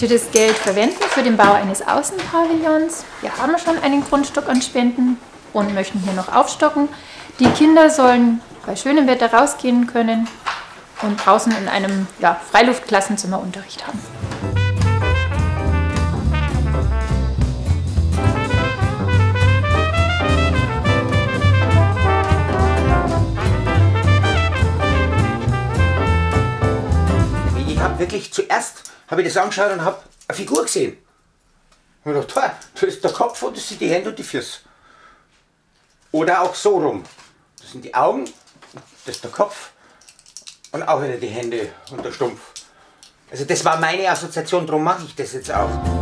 möchte das Geld verwenden für den Bau eines Außenpavillons. Wir haben schon einen Grundstock an Spenden und möchten hier noch aufstocken. Die Kinder sollen bei schönem Wetter rausgehen können und draußen in einem Freiluftklassenzimmer Unterricht haben. Wirklich zuerst habe ich das angeschaut und habe eine Figur gesehen. Und ich dachte, da ist der Kopf und das sind die Hände und die Füße. Oder auch so rum. Das sind die Augen, das ist der Kopf und auch wieder die Hände und der Stumpf. Also das war meine Assoziation, darum mache ich das jetzt auch.